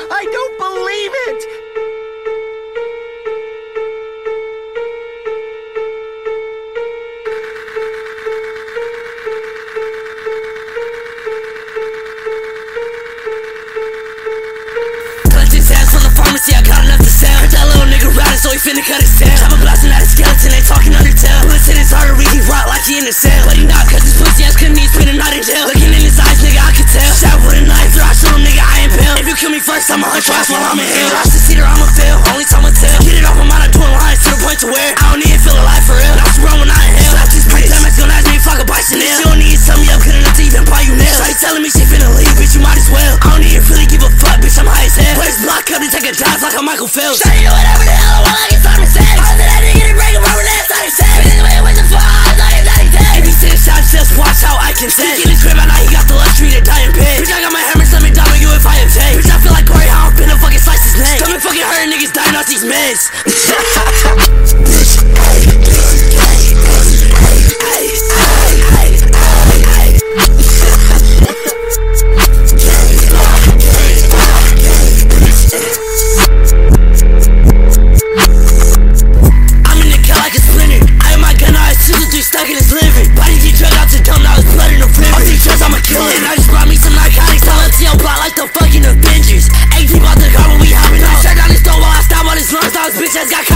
I don't believe it! I got enough to sell. Heard that little nigga riding, so he finna cut his tail. Chopper blasting at a skeleton, ain't talking undertale. Bullets in his artery, he rot like he in a cell. But he not, cause his pussy ass couldn't even spend a night in jail. Looking in his eyes, nigga, I can tell. Shot with a knife, throw I shoot him, nigga, I ain't pale. If you kill me first, I'ma hunt your ass while I'm in hell. Watch the cedar, I'ma fail, only time I tell. Get it off my mind, I'm doing lines to the point to where I don't even feel alive for real. Now she run when I inhale. Slap this bitch, that man's gonna ask me if I could buy Chanel. She don't need to tell me up, couldn't enough to even buy you nails. Shawty telling me she finna leave, bitch, you might as well. I don't even really give a fuck, bitch, I'm high as hell. Players block up to take a dive like a Michael Phelps. Shawty do whatever the hell I want like it's on the set. All of that nigga to break him over that side of set. Bitch, wait, what the fuck? If he sitting shot, just watch how I can say. Get his crib at night, he got the luxury to die in bed. Bitch, I got my hammers, let me die on you if I am Jay. Bitch, I feel like Corey, how I'm finna fucking slice his neck. Coming fucking hurting niggas dying off these meds. Stuck in his liver. Body get drugged out to dumb, now it's blood in the river. All these drugs, I'ma kill it. And I just brought me some narcotics. Tell him to your block like the fucking Avengers. 8 people out the car when we hopping out. Shut down his door while I stop on his lungs. Now his bitch ass got